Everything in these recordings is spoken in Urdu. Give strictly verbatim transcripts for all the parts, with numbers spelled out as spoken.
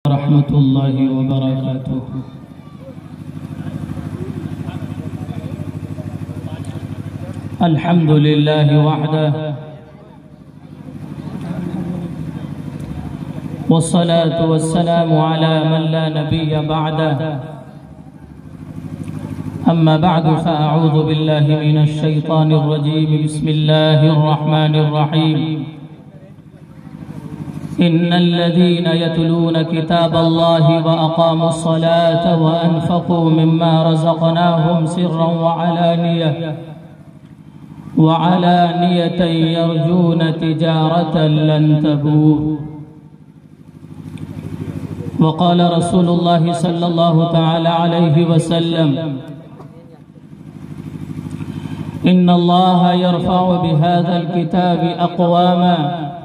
ورحمة الله وبركاته. الحمد لله وحده والصلاة والسلام على من لا نبي بعده. أما بعد فأعوذ بالله من الشيطان الرجيم. بسم الله الرحمن الرحيم. إن الذين يتلون كتاب الله وأقاموا الصلاة وأنفقوا مما رزقناهم سرا وعلانية وعلانية يرجون تجارة لن تبور. وقال رسول الله صلى الله تعالى عليه وسلم: إن الله يرفع بهذا الكتاب أقواما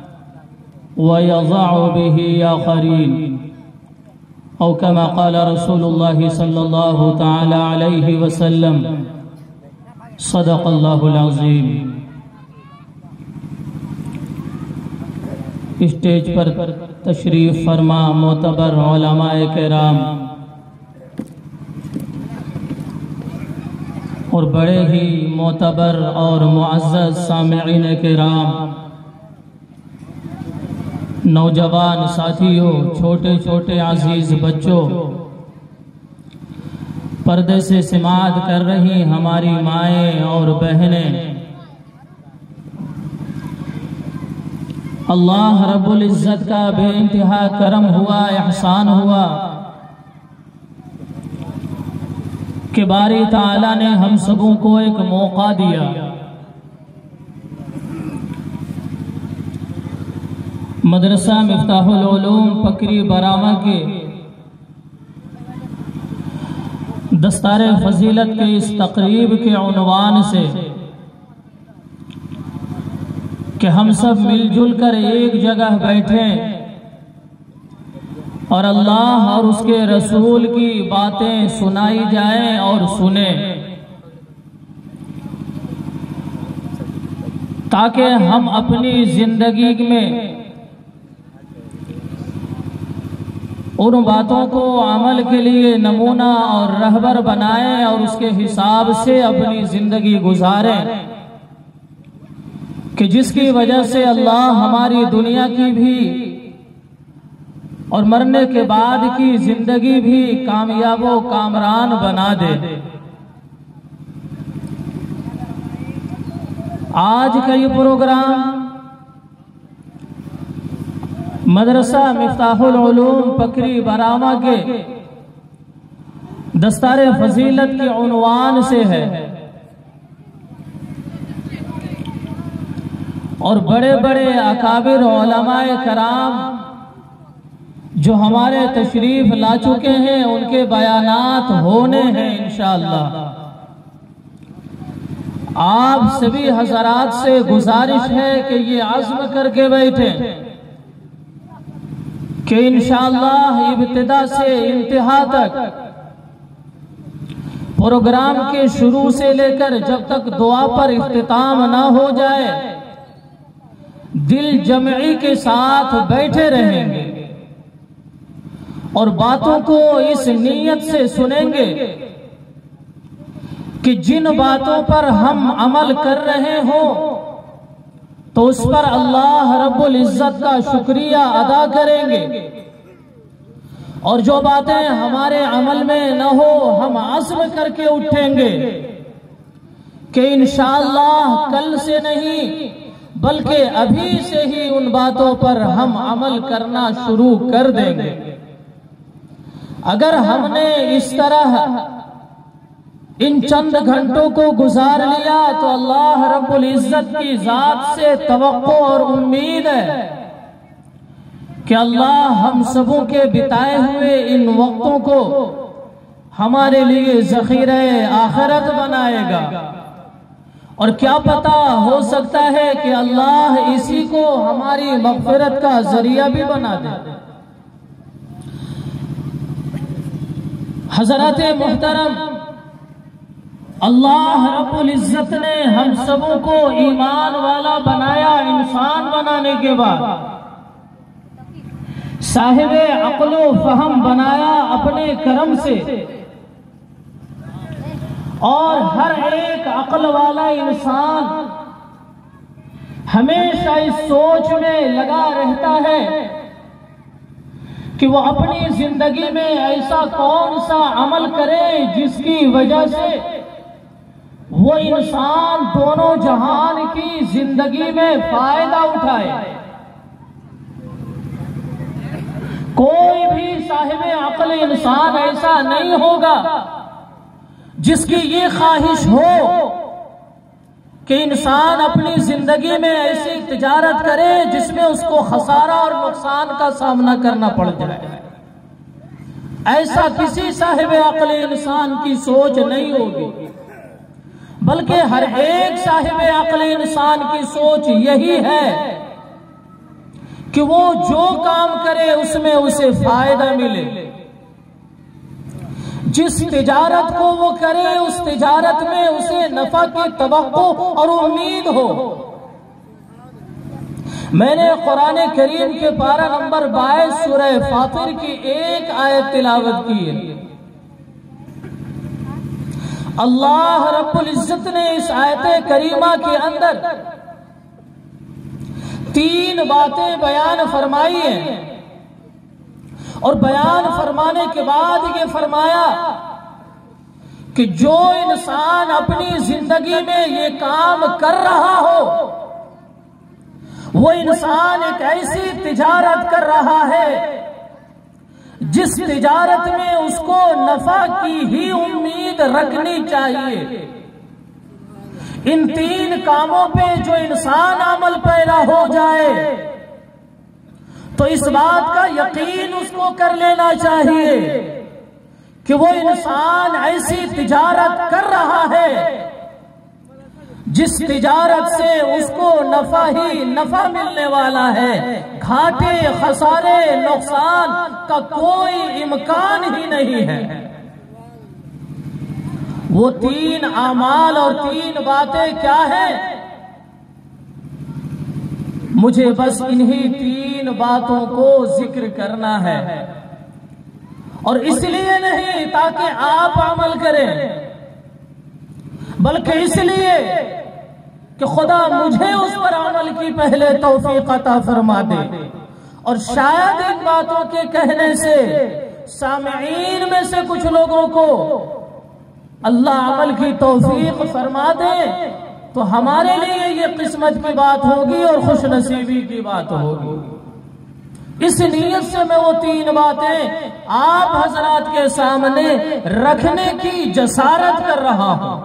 ويضع به آخرين، أو كما قال رسول الله صلى الله تعالى عليه وسلم. صدق الله العظيم. اسٹیج پر تشریف فرما معتبر علماء کرام اور بڑے ہی معتبر اور معزز سامعین کرام، نوجوان ساتھیوں، چھوٹے چھوٹے عزیز بچوں، پردے سے سماعت کر رہی ہماری مائیں اور بہنیں، اللہ رب العزت کا بے انتہا کرم ہوا، احسان ہوا کہ باری تعالیٰ نے ہم سبوں کو ایک موقع دیا. مدرسہ مفتاح العلوم پکری براما کے دستار فضیلت کے اس تقریب کے عنوان سے کہ ہم سب مل جل کر ایک جگہ بیٹھیں اور اللہ اور اس کے رسول کی باتیں سنائی جائیں اور سنیں، تاکہ ہم اپنی زندگی میں ان باتوں کو عمل کے لیے نمونہ اور رہبر بنائیں اور اس کے حساب سے اپنی زندگی گزاریں، کہ جس کی وجہ سے اللہ ہماری دنیا کی بھی اور مرنے کے بعد کی زندگی بھی کامیاب و کامران بنا دے. آج کا یہ پروگرام مدرسہ مفتاح العلوم پکری براما کے دستار فضیلت کے عنوان سے ہے، اور بڑے بڑے اکابر علماء کرام جو ہمارے تشریف لا چکے ہیں ان کے بیانات ہونے ہیں انشاءاللہ. آپ سبھی حضرات سے گزارش ہے کہ یہ عزم کر کے بیٹھیں کہ انشاءاللہ ابتدا سے انتہا تک پروگرام کے شروع سے لے کر جب تک دعا پر اختتام نہ ہو جائے دل جمعی کے ساتھ بیٹھے رہیں گے اور باتوں کو اس نیت سے سنیں گے کہ جن باتوں پر ہم عمل کر رہے ہوں تو اس پر اللہ رب العزت کا شکریہ ادا کریں گے، اور جو باتیں ہمارے عمل میں نہ ہو ہم عزم کر کے اٹھیں گے کہ انشاءاللہ کل سے نہیں بلکہ ابھی سے ہی ان باتوں پر ہم عمل کرنا شروع کر دیں گے. اگر ہم نے اس طرح ان چند گھنٹوں کو گزار لیا تو اللہ رب العزت کی ذات سے توقع اور امید ہے کہ اللہ ہم سبوں کے بتائے ہوئے ان وقتوں کو ہمارے لیے ذخیرہ آخرت بنائے گا، اور کیا پتہ ہو سکتا ہے کہ اللہ اسی کو ہماری مغفرت کا ذریعہ بھی بنا دے. حضرات محترم، اللہ رب العزت نے ہم سبوں کو ایمان والا بنایا. انسان بنانے کے بعد صاحب عقل و فہم بنایا اپنے کرم سے، اور ہر ایک عقل والا انسان ہمیشہ اس سوچ میں لگا رہتا ہے کہ وہ اپنی زندگی میں ایسا کون سا عمل کرے جس کی وجہ سے وہ انسان دونوں جہان کی زندگی میں فائدہ اٹھائے۔ کوئی بھی صاحب عقل انسان ایسا نہیں ہوگا جس کی یہ خواہش ہو کہ انسان اپنی زندگی میں ایسی تجارت کرے جس میں اس کو خسارہ اور نقصان کا سامنا کرنا پڑ جائے۔ ایسا کسی صاحب عقل انسان کی سوچ نہیں ہوگی، بلکہ ہر ایک صاحب عقل انسان کی سوچ یہی ہے کہ وہ جو کام کرے اس میں اسے فائدہ ملے، جس تجارت کو وہ کرے اس تجارت میں اسے نفع کی توقع اور امید ہو۔ میں نے قرآن کریم کے پارہ نمبر بائیس سورہ فاطر کی ایک آیت تلاوت کی ہے۔ اللہ رب العزت نے اس آیت کریمہ کے اندر تین باتیں بیان فرمائی ہیں، اور بیان فرمانے کے بعد یہ فرمایا کہ جو انسان اپنی زندگی میں یہ کام کر رہا ہو وہ انسان ایک ایسی تجارت کر رہا ہے جس تجارت میں اس کو نفع کی ہی امید رکھنی چاہیے۔ ان تین کاموں پہ جو انسان عمل پیرا ہو جائے تو اس بات کا یقین اس کو کر لینا چاہیے کہ وہ انسان ایسی تجارت کر رہا ہے جس تجارت سے اس کو نفع ہی نفع ملنے والا ہے، گھاٹے خسارے نقصان کا کوئی امکان ہی نہیں ہے۔ وہ تین اعمال اور تین باتیں کیا ہیں؟ مجھے بس انہی تین باتوں کو ذکر کرنا ہے، اور اس لیے نہیں تاکہ آپ عمل کریں، بلکہ اس لیے کہ خدا مجھے اس پر عمل کی پہلے توفیق عطا فرما دے، اور شاید ان باتوں کے کہنے سے سامعین میں سے کچھ لوگوں کو اللہ عمل کی توفیق فرما دے تو ہمارے لیے یہ قسمت کی بات ہوگی اور خوش نصیبی کی بات ہوگی۔ اس نیت سے میں وہ تین باتیں آپ حضرات کے سامنے رکھنے کی جسارت کر رہا ہوں۔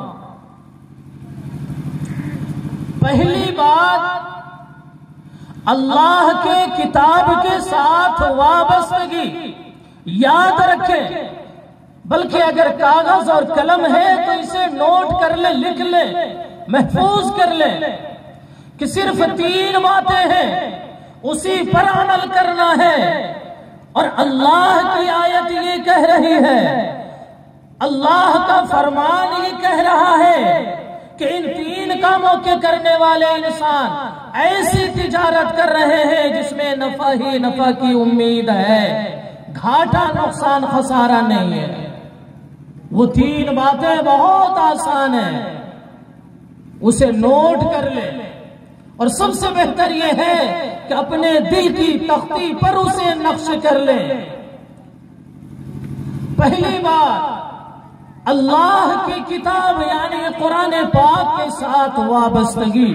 پہلی بات، اللہ کے کتاب کے ساتھ وابستگی یاد رکھیں، بلکہ اگر کاغذ اور قلم ہے تو اسے نوٹ کر لیں، لکھ لیں، محفوظ کر لیں کہ صرف تین باتیں ہیں، اسی پر عمل کرنا ہے۔ اور اللہ کی آیت یہ کہہ رہی ہے، اللہ کا فرمان یہ کہہ رہا ہے کہ ان تین کاموں کے کرنے والے انسان ایسی تجارت کر رہے ہیں جس میں نفع ہی نفع کی امید ہے، گھاٹا نقصان خسارہ نہیں ہے۔ وہ تین باتیں بہت آسان ہیں، اسے نوٹ کر لیں، اور سب سے بہتر یہ ہے کہ اپنے دل کی تختی پر اسے نقش کر لیں۔ پہلی بات، اللہ کی کتاب یعنی قرآن پاک کے ساتھ وابستگی۔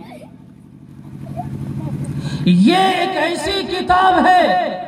یہ ایک ایسی کتاب ہے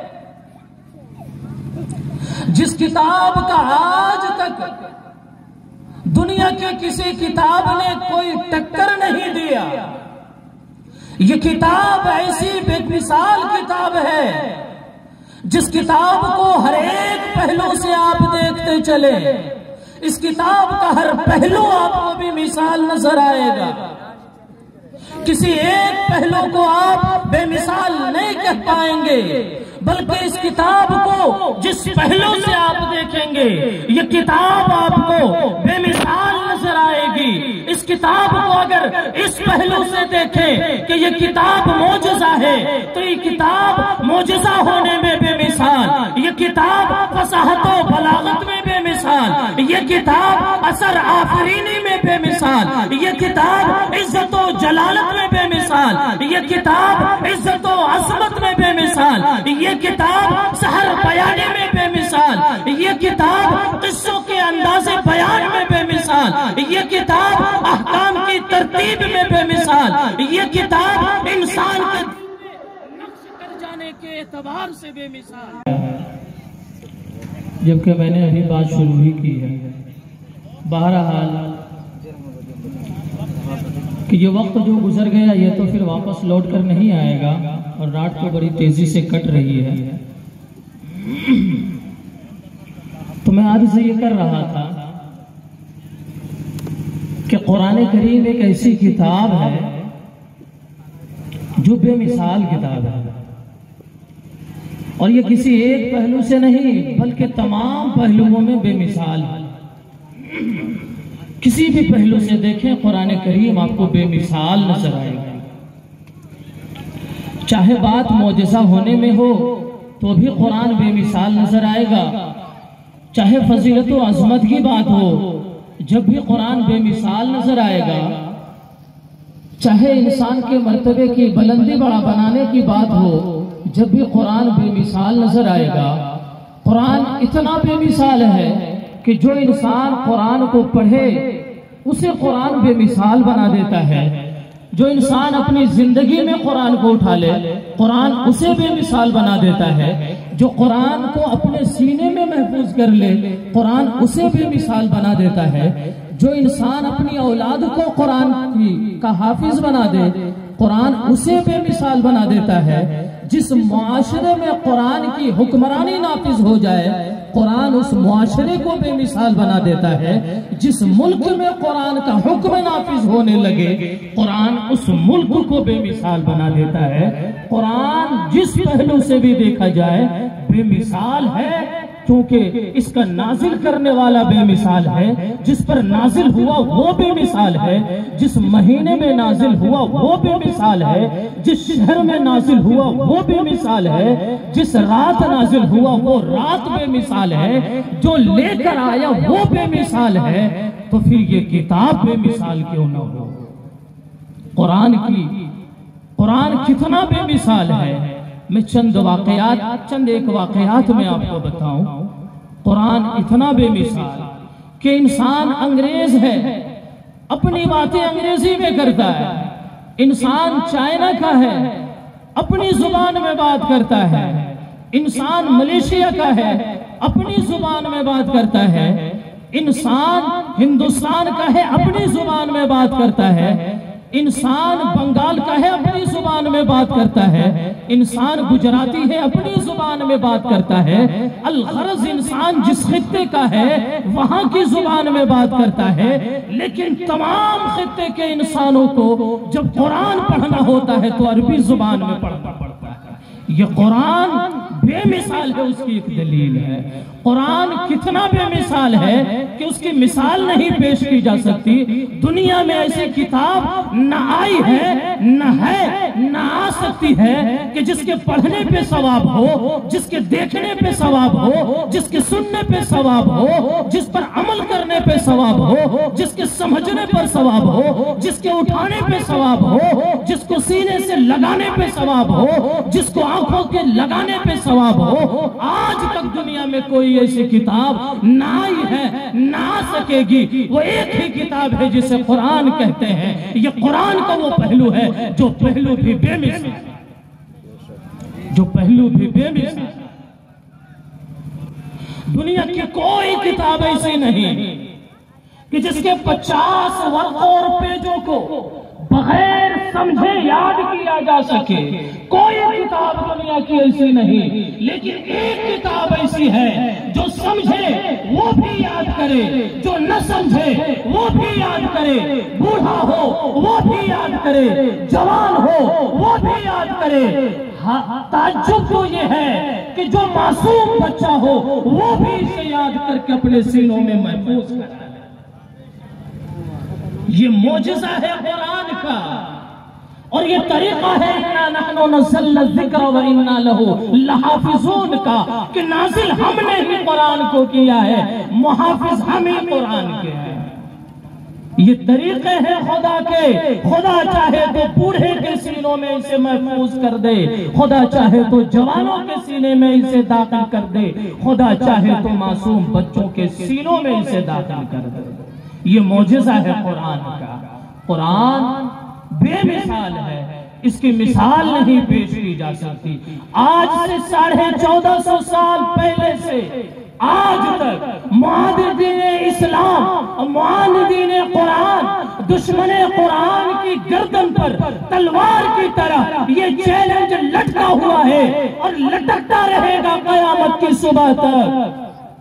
جس کتاب کا آج تک دنیا کے کسی کتاب نے کوئی ٹکر نہیں دیا۔ یہ کتاب ایسی بے مثال کتاب ہے جس کتاب کو ہر ایک پہلو سے آپ دیکھتے چلے، اس کتاب کا ہر پہلو آپ کو بھی مثال نظر آئے گا۔ کسی ایک پہلو کو آپ بے مثال نہیں کہہ پائیں گے، بلکہ اس کتاب کو جس پہلو سے آپ دیکھیں گے یہ کتاب آپ کو بے مثال نظر آئے گی۔ اس اس کتاب کو اگر اس پہلو سے دیکھیں کہ یہ کتاب معجزہ ہے تو یہ کتاب معجزہ ہونے میں بے مثال، یہ کتاب فصاحت و بلاغت میں بے مثال، یہ کتاب اثر آفرینی میں بے مثال، یہ کتاب عزت و جلالت میں بے مثال، یہ کتاب عزت و عظمت میں بے مثال، یہ کتاب سحر بیانی میں بے مثال، یہ کتاب قصوں کے انداز بیان میں بے مثال، یہ کتاب احکام کی ترتیب میں بے مثال، یہ کتاب انسان کے نقش کر جانے کے اعتبار سے بے مثال۔ جبکہ میں نے ابھی بات شروع ہی کی ہے، بہرحال کہ یہ وقت جو گزر گیا یہ تو پھر واپس لوٹ کر نہیں آئے گا، اور رات تو بڑی تیزی سے کٹ رہی ہے۔ تو میں آج سے یہ کر رہا تھا کہ قرآن کریم ایک ایسی کتاب ہے جو بے مثال کتاب ہے، اور یہ کسی ایک پہلو سے نہیں بلکہ تمام پہلوؤں میں بے مثال ہے۔ کسی بھی پہلو سے دیکھیں قرآن کریم آپ کو بے مثال نظر آئے گا، چاہے بات معجزہ ہونے میں ہو تو بھی قرآن بے مثال نظر آئے گا، چاہے فضیلت و عظمت کی بات ہو جب بھی قرآن بے مثال نظر آئے گا، چاہے انسان کے مرتبے کی بلندی بڑا بنانے کی بات ہو جب بھی قرآن بے مثال نظر آئے گا۔ قرآن اتنا بے مثال ہے کہ جو انسان قرآن کو پڑھے اسے قرآن بے مثال بنا دیتا ہے، جو انسان اپنی زندگی میں قرآن کو اٹھا لے قرآن اسے بے مثال بنا دیتا ہے، جو قرآن کو اپنے سینے میں محفوظ کر لے قرآن اسے بے مثال بنا دیتا ہے، جو انسان اپنی اولاد کو قرآن کی کا حافظ بنا دے قرآن اسے بے مثال بنا دیتا ہے، جس معاشرے میں قرآن کی حکمرانی نافذ ہو جائے قرآن اس معاشرے کو بے مثال بنا دیتا ہے، جس ملک میں قرآن کا حکم نافذ ہونے لگے قرآن اس ملک کو بے مثال بنا دیتا ہے۔ قرآن جس پہلو سے بھی دیکھا جائے بے مثال ہے، کیونکہ اس کا نازل کرنے والا بے مثال ہے، جس پر نازل ہوا وہ بے مثال ہے، جس مہینے میں نازل ہوا وہ بے مثال ہے، جس شہر میں نازل ہوا وہ بے مثال ہے، جس رات نازل ہوا وہ رات بے مثال ہے، جو لے کر آیا وہ بے مثال ہے، تو پھر یہ کتاب بے مثال کیوں نہ ہو؟ قرآن کی قرآن کتنا بے مثال ہے۔ میں چند واقعات چند ایک واقعات میں آپ کو بتاؤں۔ قرآن اتنا بے مثال کہ انسان انگریز ہے، اپنی باتیں انگریزی میں کرتا ہے، انسان چائنا کا ہے، اپنی زبان میں بات کرتا ہے، انسان ملیشیا کا ہے، اپنی زبان میں بات کرتا ہے، انسان ہندوستان کا ہے، اپنی زبان میں بات کرتا ہے، انسان بنگال کا ہے، اپنی زبان میں بات کرتا ہے، انسان گجراتی ہے، اپنی زبان میں بات کرتا ہے، الغرض انسان جس خطے کا ہے وہاں کی زبان میں بات کرتا ہے، لیکن تمام خطے کے انسانوں کو جب قرآن پڑھنا ہوتا ہے تو عربی زبان میں پڑھنا پڑتا ہے۔ یہ قرآن بے مثال ہے، اس کی ایک دلیل ہے۔ قرآن کتنا بے مثال ہے کہ اس کی مثال نہیں پیش کی جا سکتی۔ دنیا میں ایسی کتاب نہ آئی ہے، نہ ہے، نہ آ سکتی ہے کہ جس کے پڑھنے پہ ثواب ہو، جس کے دیکھنے پہ ثواب ہو، جس کے سننے پہ ثواب ہو، جس پر عمل کرنے پہ ثواب ہو، جس کے سمجھنے پر ثواب ہو، جس کے اٹھانے پہ ثواب ہو، جس کو سینے سے لگانے پہ ثواب ہو، جس کو آنکھوں کے لگانے پہ ثواب ہو۔ آج تک دنیا میں کوئی ایسی کتاب نہ آئی ہے، نہ آ سکے گی۔ وہ ایک ہی کتاب ہے جسے قرآن کہتے ہیں۔ یہ قرآن کا وہ پہلو ہے جو پہلو بھی بے مثال جو پہلو بھی بے مثال دنیا کی کوئی کتاب ایسی نہیں کہ جس کے پچاس ورقوں اور پیجوں کو بغیر سمجھے یاد کیا جا سکے۔ کوئی کتاب دنیا کی ایسی نہیں، لیکن ایک کتاب ایسی ہے جو سمجھے وہ بھی یاد کرے، جو نہ سمجھے وہ بھی یاد کرے، بوڑھا ہو وہ بھی یاد کرے، جوان ہو وہ بھی یاد کرے۔ تعجب تو یہ ہے کہ جو معصوم بچہ ہو وہ بھی اسے یاد کر کے اپنے سینوں میں محفوظ کرے۔ یہ معجزہ ہے قرآن کا، اور یہ طریقہ ہے اِنَّا نَحْنُ نَزَّلْنَا الذِّكْرَ وَإِنَّا لَهُ لَحَافِظُونَ کا، کہ نازل ہم نے ہی قرآن کو کیا ہے، محافظ ہم ہی قرآن کے ہیں۔ یہ طریقے ہیں خدا کے، خدا چاہے تو بوڑھے کے سینوں میں اسے محفوظ کر دے، خدا چاہے تو جوانوں کے سینے میں اسے داخل کر دے، خدا چاہے تو معصوم بچوں کے سینوں میں اسے داخل کر دے۔ یہ معجزہ ہے قرآن کا۔ قرآن بے مثال ہے، اس کی مثال نہیں پیش کی جا سکتی۔ آج سے ساڑھے چودہ سو سال پہلے سے آج تک معاندین اسلام، معاندین قرآن، دشمن قرآن کی گردن پر تلوار کی طرح یہ چیلنج لٹکا ہوا ہے اور لٹکتا رہے گا قیامت کی صبح تک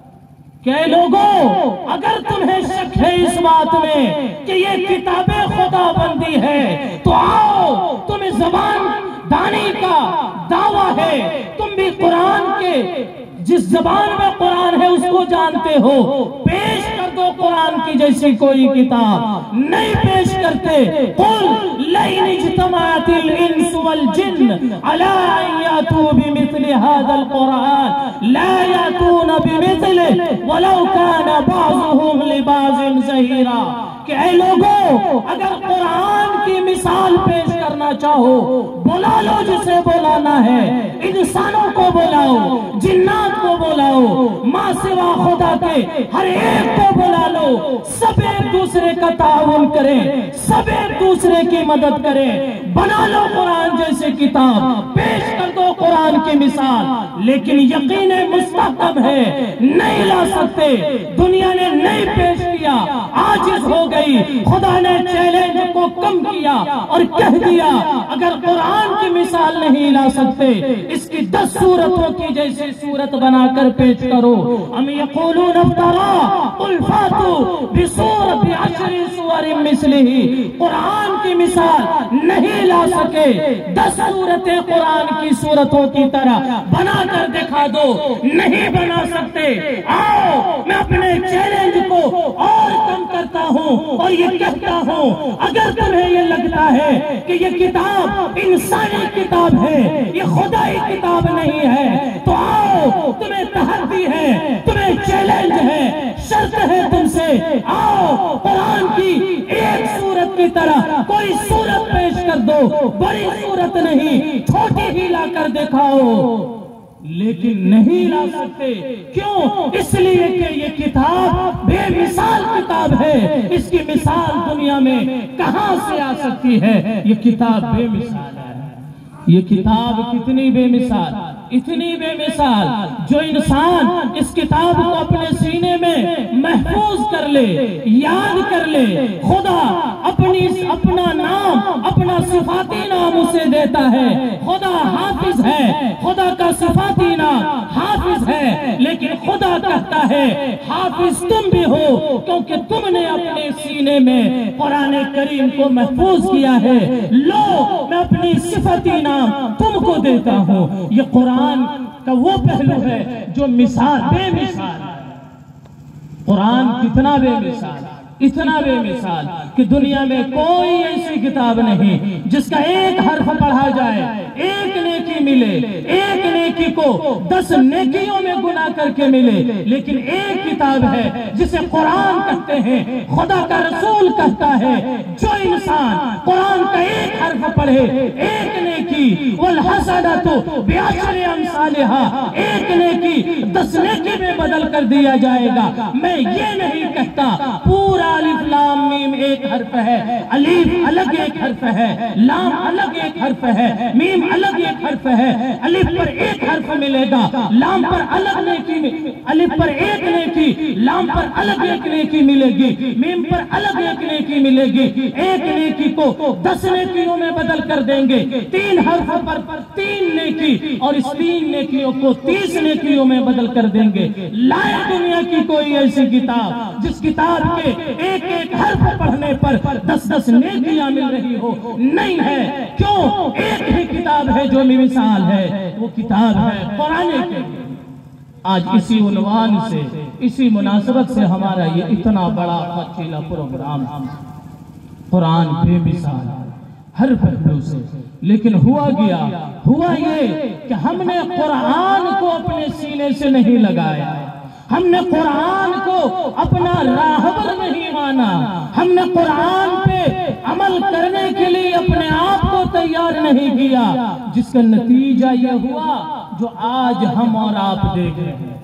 کہ اے لوگوں، اگر تمہیں شک ہے اس بات میں کہ یہ کتاب خدا بندی ہے تو آؤ، تمہیں زبان دانی کا دعویٰ ہے، تم بھی قرآن کے جس زبان میں قرآن ہے اس کو جانتے ہو، پیش کر دو قرآن کی جیسی کوئی کتاب۔ نہیں پیش کرتے، قُلْ لَئِنِ اجْتَمَعَتِ الْإِنسُ وَالْجِنُّ عَلَىٰ أَن يَأْتُوا بِمِثْلِ هَٰذَا الْقُرْآنِ لَا يَأْتُونَ بِمِثْلِهِ وَلَوْ كَانَ بَعْضُهُمْ لِبَعْضٍ ظَهِيرًا، کہ اے لوگوں، اگر قرآن کی مثال پیش کرنا چاہو، بلا لو جسے بلانا ہے، انسانوں کو بلاؤ، جنات کو بلاؤ، ماں سوا خدا کے ہر ایک کو بلا لو، سب ایک دوسرے کا تعاون کریں، سب ایک دوسرے کی مدد کریں، بنا لو قرآن جیسے کتاب، پیش کر دو قرآن کی مثال، لیکن یقین مستحکم ہے نہیں لا سکتے۔ دنیا نے نہیں پیش کیا، عاجز ہو گئی، خدا نے چیلنج کو کم کیا اور کہہ دیا اگر قرآن کی مثال نہیں لا سکتے، اس کی دس صورتوں کی جیسی صورت بنا کر پیش کرو۔ ام یقولون افترا قل فاتوا بسورۃ بعشر سور مثلہ، قرآن کی مثال نہیں لا سکے، دس صورتیں قرآن کی صورتوں کی طرح بنا کر دکھا دو، نہیں بنا سکتے۔ آؤ، میں اپنے چیلنج کو اور کم کرتا ہوں اور یہ کہتا ہوں اگر تمہیں یہ لگتا ہے کہ یہ کتاب انسانی کتاب ہے، یہ خدائی کتاب نہیں ہے، تو آؤ، تمہیں تحدی ہے، تمہیں چیلنج ہے، شرط ہے تم سے، آؤ قرآن کی ایک سورت کی طرح کوئی سورت پیش کر دو، بڑی سورت نہیں، چھوٹی ہی لا کر دکھاؤ، لیکن نہیں لا سکتے۔ کیوں؟ اس لیے کہ یہ کتاب بے مثال کتاب ہے، اس کی مثال دنیا میں کہاں سے آ سکتی ہے؟ یہ کتاب بے مثال ہے۔ یہ کتاب کتنی بے مثال، اتنی بے مثال، جو انسان اس کتاب کو اپنے سینے میں محفوظ کر لے، یاد کر لے، خدا اپنی اپنا نام، اپنا صفاتی نام اسے دیتا ہے۔ خدا حافظ ہے، خدا کا صفاتی نام حافظ ہے، لیکن خدا کہتا ہے حافظ تم بھی ہو، کیونکہ تم نے اپنے سینے میں قرآن کریم کو محفوظ کیا ہے۔ لو، میں اپنی صفاتی نام تم کو دیتا ہوں۔ یہ قرآن کا وہ پہلو ہے جو مثال بے مثال ہے۔ قرآن کتنا بے مثال، اتنا بے مثال کہ دنیا میں کوئی ایسی کتاب نہیں جس کا ایک حرف پڑھا جائے ایک نیکی ملے، ایک نیکی کو دس نیکیوں میں گناہ کر کے ملے، لیکن ایک کتاب ہے جسے قرآن کہتے ہیں، خدا کا رسول کہتا ہے جو انسان قرآن کا ایک حرف پڑھے ایک نیکی، والحسنۃ بعشر امثالہا، ایک نیکی دس نیکی میں بدل کر دیا جائے گا۔ میں یہ نہیں کہتا پورا الف لام میم ایک حرف ہے، الف الگ ایک حرف ہے، لام الگ ایک حرف ہے، میم الگ ایک حرف ہے، الف پر ایک حرف ملے گا، لام پر الگ نیکی، الف پر ایک نیکی، لام پر الگ ایک نیکی ملے گی، میم پر الگ ایک نیکی ملے گی۔ ایک نیکی کو دس نیکیوں میں بدل کر دیں گے، تین حرف پر تین نیکی، اور اس تین نیکیوں کو تیس نیکیوں میں بدل کر دیں گے۔ لائے دنیا کی کوئی ایسی کتاب جس کتاب کے ایک ایک حرف پڑھنے پر دس دس نیکیاں مل رہی ہو؟ نہیں ہے۔ کیوں؟ ایک ہی کتاب ہے جو مثال ہے، وہ کتاب ہے قرآن کریم۔ آج اسی عنوان سے، اسی مناسبت سے ہمارا یہ اتنا بڑا خچیلا پروگرام قرآن بے مثال ہے ہر پہلو سے، لیکن ہوا گیا ہوا یہ کہ ہم نے قرآن کو اپنے سینے سے نہیں لگایا، ہم نے قرآن کو اپنا راہبر نہیں مانا، ہم نے قرآن پہ عمل کرنے کے لیے اپنے آپ کو تیار نہیں کیا، جس کا نتیجہ یہ ہوا جو آج ہم اور آپ دیکھ رہے ہیں۔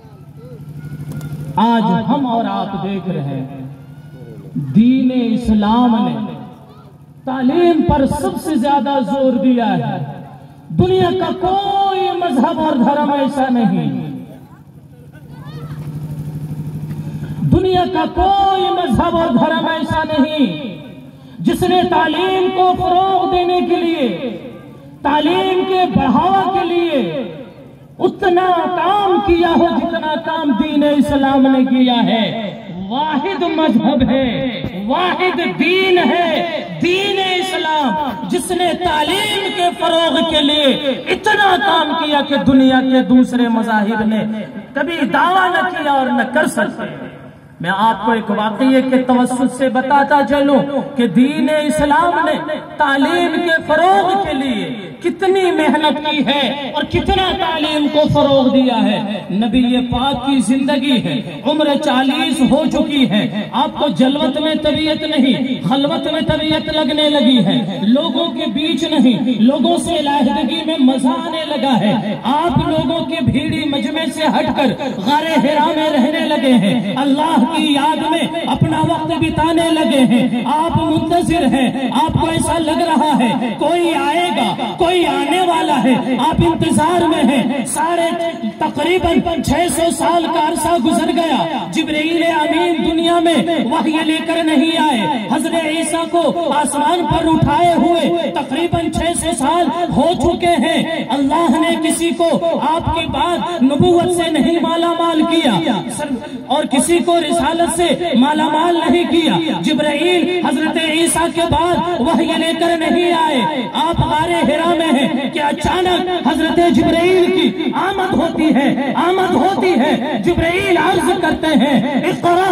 آج ہم اور آپ دیکھ رہے ہیں دین اسلام نے تعلیم پر سب سے زیادہ زور دیا ہے۔ دنیا کا کوئی مذہب اور دھرم ایسا نہیں، دنیا کا کوئی مذہب اور دھرم ایسا نہیں جس نے تعلیم کو فروغ دینے کے لیے، تعلیم کے بڑھاوا کے لیے اتنا کام کیا ہو جتنا کام دین اسلام نے کیا ہے۔ واحد مذہب ہے، واحد دین ہے دین اسلام، جس نے تعلیم کے فروغ کے لیے اتنا کام کیا کہ دنیا کے دوسرے مذاہب نے کبھی دعویٰ نہ کیا اور نہ کر سکتے۔ میں آپ کو ایک واقعے کے توسط سے بتاتا چلوں کہ دین اسلام نے تعلیم کے فروغ کے لیے کتنی محنت کی ہے اور کتنا تعلیم کو فروغ دیا ہے۔ نبی پاک کی زندگی ہے، عمر چالیس ہو چکی ہے، آپ کو جلوت میں طبیعت نہیں، خلوت میں طبیعت لگنے لگی ہے، لوگوں کے بیچ نہیں، لوگوں سے علیحدگی میں مزہ آنے لگا ہے، آپ لوگوں کے بھیڑی مجمع سے ہٹ کر غار حرا میں رہنے لگے ہیں، اللہ کی یاد میں اپنا وقت بتانے لگے ہیں، آپ منتظر ہیں، آپ کو ایسا لگ رہا ہے کوئی آئے گا، کوئی آنے والا ہے، آپ انتظار میں ہیں۔ ساڑھے تقریباً چھ سو سال کا عرصہ گزر گیا، جبرائیل امین دنیا میں وحی لے کر نہیں آئے، حضرت عیسیٰ کو آسمان پر اٹھائے ہوئے تقریباً چھ سو سال ہو چکے ہیں، اللہ نے کسی کو آپ کی بات نبوت سے نہیں مالا مال کیا اور کسی کو رسالت سے مالا مال نہیں کیا۔ جبرائیل حضرت عیسیٰ کے بعد وحی لے کر نہیں آئے، آپ غار حرا میں ہیں کہ اچانک حضرت جبرائیل کی آمد ہوتی ہے آمد ہوتی ہے جبرائیل عرض کرتے ہیں اقرا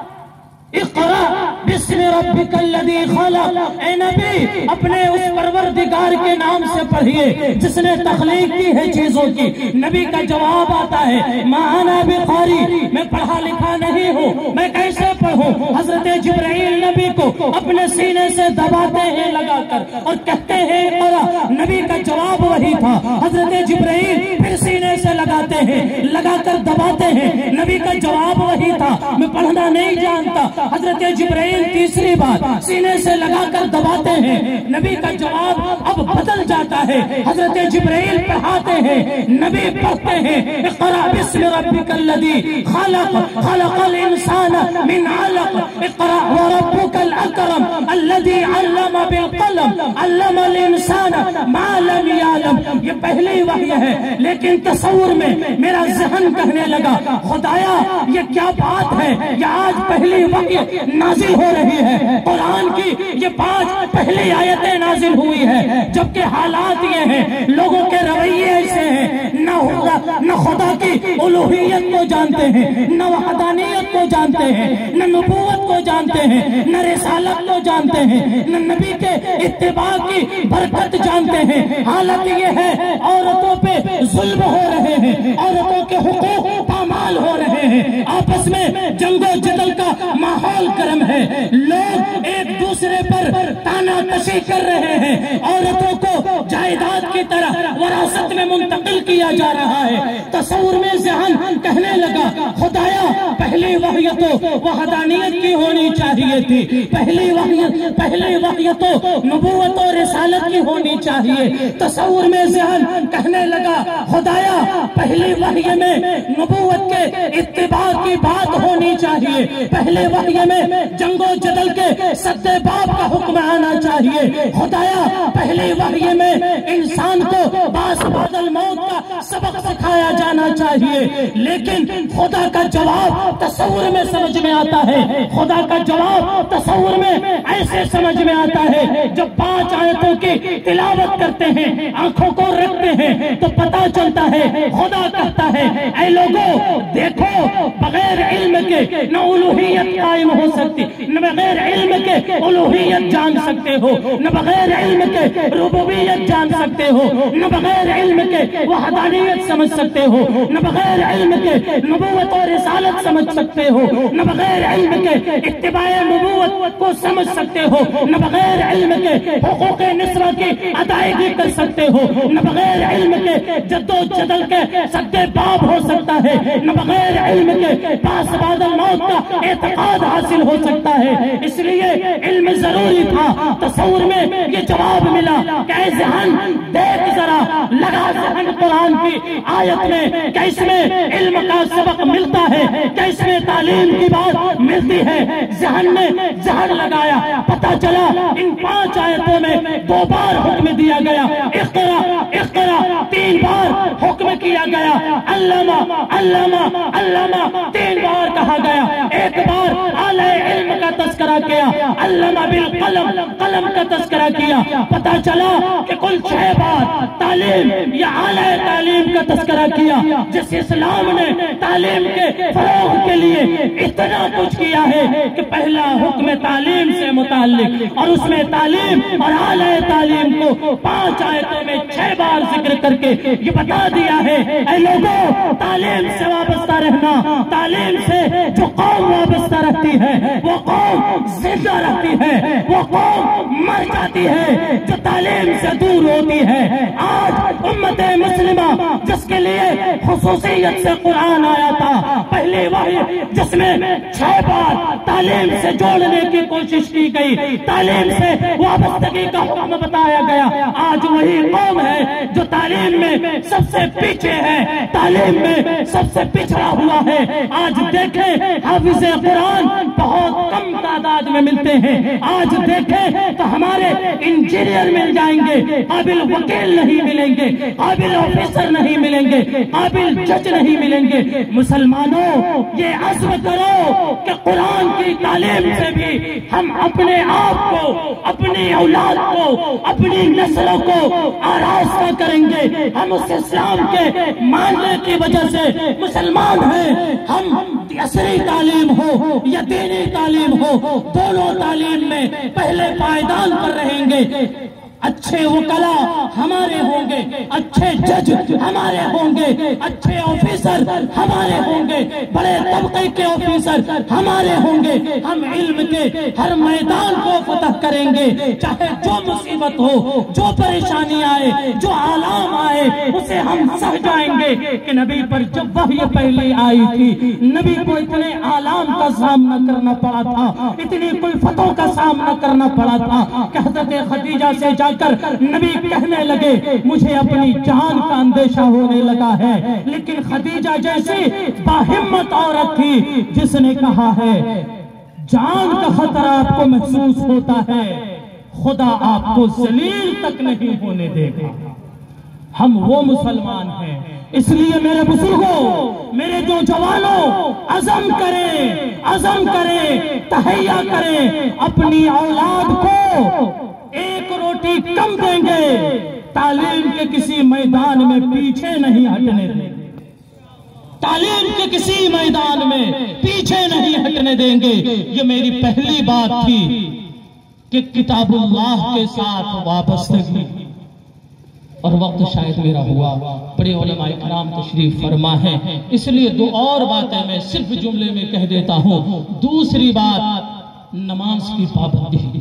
اقرا بسم ربک الذی خلق، اے نبی اپنے اس پروردگار کے نام سے پڑھیے جس نے تخلیق کی ہے چیزوں کی۔ نبی کا جواب آتا ہے ما انا بقاری، میں پڑھا لکھا نہیں ہوں، میں کیسے پڑھوں؟ حضرت جبرائیل نبی کو اپنے سینے سے دباتے ہیں لگا کر اور کہتے ہیں اقرا، نبی کا جواب وہی تھا۔ حضرت جبرائیل پھر سینے سے لگاتے ہیں لگا کر دباتے ہیں، نبی کا جواب وہی تھا میں پڑھنا نہیں جانتا۔ حضرت جبرائیل تیسری بار سینے سے لگا کر دباتے ہیں، نبی کا جواب اب بدل جاتا ہے، حضرت جبرائیل پڑھاتے ہیں، نبی پڑھتے ہیں اقرا بسم ربک الذی خلق خلق الانسان من علق اقرا وربک الاکرم الذی علم بالقلم علم الانسان ما لم یعلم۔ یہ پہلی وحی ہے، لیکن تصور میں میرا ذہن کہنے لگا خدایا یہ کیا بات ہے، یہ آج پہلی وحی نازل ہو رہی ہے، قرآن کی یہ پانچ پہلی آیتیں نازل ہوئی ہے، جبکہ حالات یہ ہیں لوگوں کے رویے ایسے ہیں، نہ خدا کی الوہیت کو جانتے ہیں، نہ وحدانیت کو جانتے ہیں، نہ نبوت کو جانتے ہیں، نہ رسالت کو جانتے ہیں، نہ نبی کے اتباع کی برکت جانتے ہیں۔ حالت یہ ہے عورتوں پہ ظلم ہو رہے ہیں، عورتوں کے حقوق پامال ہو رہے ہیں، آپس میں جنگ و جدل کا ماحول گرم ہے، لوگ ایک دوسرے پر تانا کشی کر رہے ہیں، عورتوں کو جائیداد کی طرح وراثت میں منتقل کیا جا رہا ہے۔ تصور میں ذہن کہنے لگا خدایا پہلی وحی تو وحدانیت کی ہونی چاہیے تھی، پہلی وحی پہلی وحی تو نبوت اور رسالت کی ہونی چاہیے۔ تصور میں ذہن کہنے لگا خدایا پہلی وحی میں نبوت کے اتباع کی بات ہونی چاہیے، پہلے وحی میں جنگ و جدل کے سدے باب کا حکم آنا چاہیے۔ خدایا پہلی وحی میں انسان کو باس بعد الموت کا سبق سکھایا بتایا جانا چاہیے، لیکن خدا کا جواب تصور میں سمجھ میں آتا ہے، خدا کا جواب تصور میں ایسے سمجھ میں آتا ہے جب پانچ آیتوں کی تلاوت کرتے ہیں، آنکھوں کو رکھتے ہیں تو پتا چلتا ہے خدا کہتا ہے اے لوگوں دیکھو، بغیر علم کے نہ الوہیت قائم ہو سکتی، نہ بغیر علم کے الوہیت جان سکتے ہو، نہ بغیر علم کے ربوبیت جان سکتے ہو، نہ بغیر علم کے وحدانیت سمجھ سکتے ہو، نہ بغیر علم کے نبوت اور رسالت سمجھ سکتے ہو، نہ بغیر علم کے اتباع نبوت کو سمجھ سکتے ہو، نہ بغیر علم کے حقوق نسواں کی ادائیگی کر سکتے ہو، نہ بغیر علم کے جد و جدل کے سدے باب ہو سکتا ہے، نہ بغیر علم کے پاس بعد الموت کا اعتقاد حاصل ہو سکتا ہے۔ اس لیے علم ضروری تھا۔ تصور میں یہ جواب ملا کہ اے ذہن دیکھ ذرا، لگا ذہن قرآن کی آیت میں کہ اس میں علم کا سبق ملتا ہے، کہ اس میں تعلیم کی بات ملتی ہے۔ ذہن نے ذہن لگایا، پتہ چلا ان پانچ آیتوں میں دو بار حکم دیا گیا، اقرا اقرا تین بار حکم کیا گیا، علامہ علامہ علامہ تین بار کہا گیا، ایک بار اعلی علم کا تذکرہ کیا، علامہ بالقلم قلم کا تذکرہ کیا۔ پتہ چلا کہ کل چھ بار تعلیم یا اعلی تعلیم کا تذکرہ کیا۔ جس اسلام نے تعلیم کے فروغ کے لیے اتنا کچھ کیا ہے کہ پہلا حکم تعلیم سے متعلق، اور اس میں تعلیم اور اعلی تعلیم کو پانچ آیتوں میں چھ بار ذکر کر کے یہ بتا دیا ہے اے لوگوں، تعلیم سے وابستہ رہنا، تعلیم سے جو قوم وابستہ رہتی ہے وہ قوم زندہ رہتی ہے، وہ قوم مر جاتی ہے جو تعلیم سے دور ہوتی ہے۔ آج امت مسلمہ جس کے لیے خصوصیت سے قرآن آیا تھا، پہلی وحی جس میں چھ بار تعلیم سے جوڑنے کی کوشش کی گئی، تعلیم سے وابستگی کا حکم بتایا گیا، آج وہی قوم ہے جو تعلیم میں سب سے پیچھے ہے، تعلیم میں سب سے پچھڑا ہوا ہے۔ آج دیکھیں حافظ قرآن بہت کم تعداد میں ملتے ہیں، آج دیکھیں تو ہمارے انجینئر مل جائیں گے، قابل وکیل نہیں ملیں گے، قابل آفیسر نہیں ملیں گے، قابل جج نہیں ملیں گے۔ مسلمانوں یہ عزم کرو کہ قرآن کی تعلیم سے بھی ہم اپنے آپ کو، اپنی اولاد کو، اپنی نسلوں کو آراستہ کریں گے۔ ہم اس اسلام کے ماننے کی وجہ سے مسلمان ہیں، ہم عصری تعلیم ہو یا دینی تعلیم ہو، دونوں تعلیم میں پہلے پائیدان پر رہیں گے۔ اچھے وکلا ہمارے ہوں گے، اچھے جج ہمارے ہوں گے، اچھے آفیسر ہمارے ہوں گے، بڑے طبقے کے آفیسر ہمارے ہوں گے۔ ہم علم کے ہر میدان کو فتح کریں گے، چاہے جو مصیبت ہو، جو پریشانی آئے، جو آلام آئے، اسے ہم سہ جائیں گے۔ کہ نبی پر جب وحی پہلی آئی تھی، نبی کو اتنے آلام کا سامنا کرنا پڑا تھا، اتنی کلفتوں کا سامنا کرنا پڑا تھا کہ حضرت خدیجہ سے جا کر نبی کہنے لگے مجھے اپنی جان کا اندیشہ ہونے لگا ہے، لیکن خدیجہ جیسی باہمت عورت تھی جس نے کہا ہے جان کا خطرہ آپ کو محسوس ہوتا ہے، خدا آپ کو ذلیل تک نہیں ہونے دے گا۔ ہم وہ مسلمان ہیں، اس لیے میرے بزرگوں، میرے جو جوانوں، عزم کریں، عزم کریں، تہیہ کریں، اپنی اولاد کو ایک روٹی کم دیں گے، تعلیم کے کسی میدان میں پیچھے نہیں ہٹنے دیں گے، تعلیم کے کسی میدان میں پیچھے نہیں ہٹنے دیں گے۔ یہ میری پہلی بات تھی کہ کتاب اللہ کے ساتھ وابستگی، اور وقت شاید میرا ہوا، بڑے علماء کرام تشریف فرما ہے، اس لیے دو اور باتیں میں صرف جملے میں کہہ دیتا ہوں۔ دوسری بات نماز کی پابندی،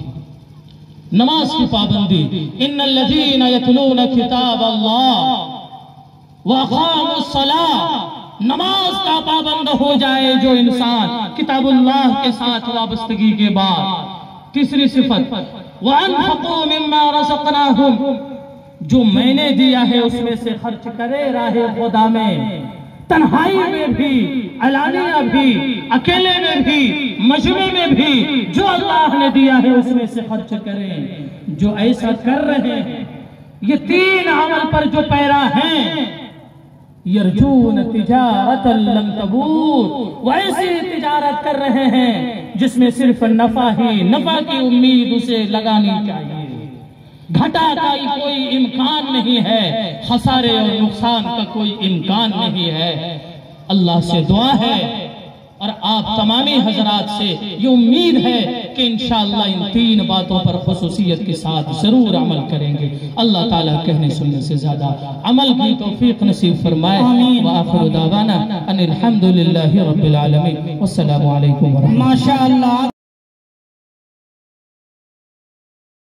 نماز کی پابندی۔ ان الذین یتلون کتاب اللہ واقاموا الصلاۃ، نماز کا پابند ہو جائے جو انسان کتاب اللہ کے ساتھ وابستگی کے بعد۔ تیسری صفت وانفقوا مما رزقناہم، جو میں نے دیا ہے اس میں سے خرچ کرے راہ خدا میں، تنہائی میں بھی، علانیہ بھی، اکیلے میں بھی، مجمع میں بھی، جو اللہ نے دیا ہے اس میں سے خرچ کریں۔ جو ایسا کر رہے ہیں، یہ تین عمل پر جو پیرا ہیں، یرجون تجارت لن تبور، وہ ایسی تجارت کر رہے ہیں جس میں صرف نفع ہی نفع کی امید اسے لگانی چاہیے، گھٹا کا کوئی امکان نہیں ہے، خسارے اور نقصان کا کوئی امکان نہیں ہے۔ اللہ سے دعا ہے اور آپ تمامی حضرات سے یہ امید ہے کہ انشاءاللہ ان تین باتوں پر خصوصیت کے ساتھ ضرور عمل کریں گے۔ اللہ تعالیٰ کہنے سننے سے زیادہ عمل کی توفیق نصیب فرمائے۔ وآخر دعوانا ان الحمدللہ رب العالمین، والسلام علیکم ورحمۃ اللہ۔